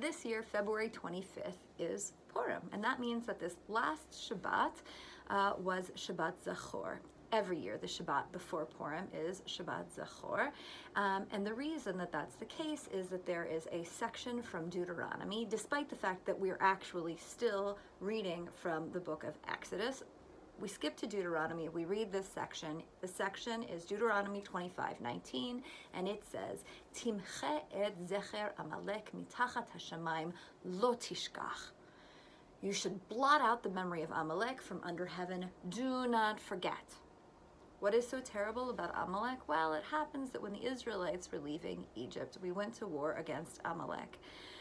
this year, February 25th, is Purim, and that means that this last Shabbat was Shabbat Zachor. Every year, the Shabbat before Purim is Shabbat Zachor, and the reason that that's the case is that there is a section from Deuteronomy, despite the fact that we're actually still reading from the book of Exodus. We skip to Deuteronomy, we read this section. The section is Deuteronomy 25:19, and it says, Timche et zecher Amalek mitachat hashamayim lo tishkach. You should blot out the memory of Amalek from under heaven. Do not forget. What is so terrible about Amalek? Well, it happens that when the Israelites were leaving Egypt, we went to war against Amalek.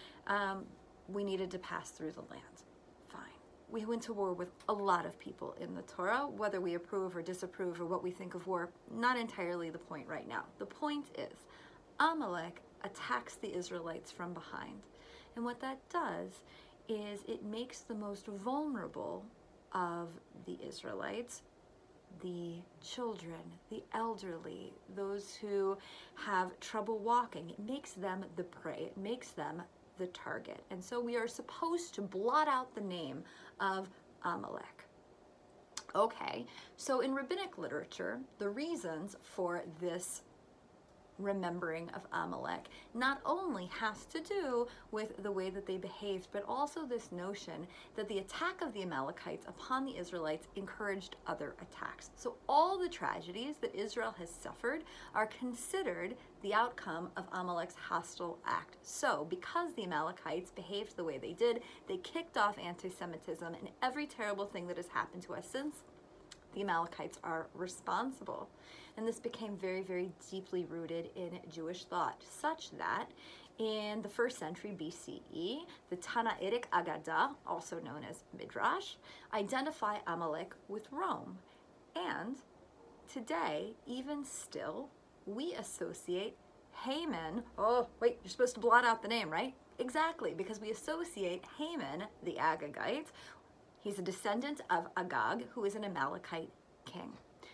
We needed to pass through the land. Fine. We went to war with a lot of people in the Torah, whether we approve or disapprove or what we think of war, not entirely the point right now. The point is, Amalek attacks the Israelites from behind. And what that does is it makes the most vulnerable of the Israelites, the children, the elderly, those who have trouble walking. It makes them the prey. It makes them the target. And so we are supposed to blot out the name of Amalek. Okay, so in rabbinic literature, the reasons for this remembering of Amalek not only has to do with the way that they behaved, but also this notion that the attack of the Amalekites upon the Israelites encouraged other attacks. So all the tragedies that Israel has suffered are considered the outcome of Amalek's hostile act. So because the Amalekites behaved the way they did, they kicked off anti-Semitism, and every terrible thing that has happened to us since, the Amalekites are responsible. And this became very, very deeply rooted in Jewish thought, such that in the 1st century BCE, the Tannaitic Agadah, also known as Midrash, identify Amalek with Rome. And today, even still, we associate Haman, oh, wait, you're supposed to blot out the name, right? Exactly, because we associate Haman, the Agagite. He's a descendant of Agag, who is an Amalekite king.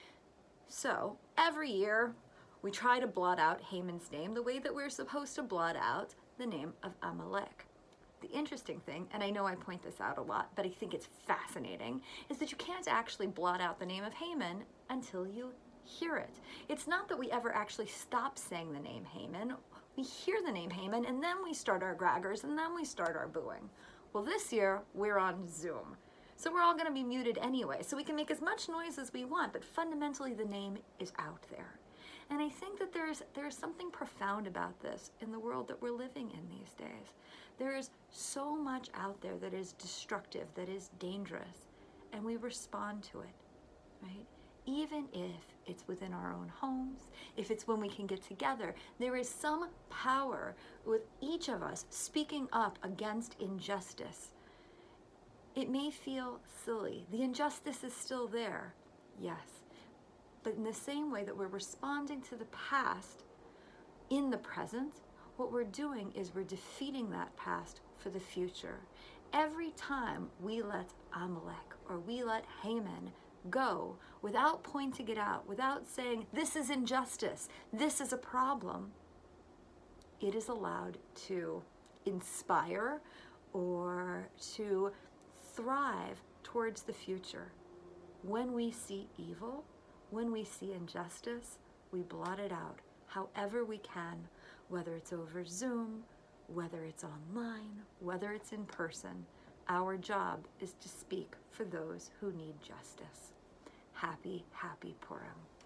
So every year we try to blot out Haman's name the way that we're supposed to blot out the name of Amalek. The interesting thing, and I know I point this out a lot, but I think it's fascinating, is that you can't actually blot out the name of Haman until you hear it. It's not that we ever actually stop saying the name Haman. We hear the name Haman, and then we start our graggers, and then we start our booing. Well, this year we're on Zoom. So we're all going to be muted anyway, so we can make as much noise as we want, but fundamentally the name is out there. And I think that there is something profound about this in the world that we're living in these days. There is so much out there that is destructive, that is dangerous, and we respond to it, right? Even if it's within our own homes, if it's when we can get together, there is some power with each of us speaking up against injustice. It may feel silly. The injustice is still there, yes. But in the same way that we're responding to the past in the present, what we're doing is we're defeating that past for the future. Every time we let Amalek or we let Haman go without pointing it out, without saying, this is injustice, this is a problem, it is allowed to inspire or to thrive towards the future. When we see evil, when we see injustice, we blot it out however we can, whether it's over Zoom, whether it's online, whether it's in person. Our job is to speak for those who need justice. Happy, happy Purim.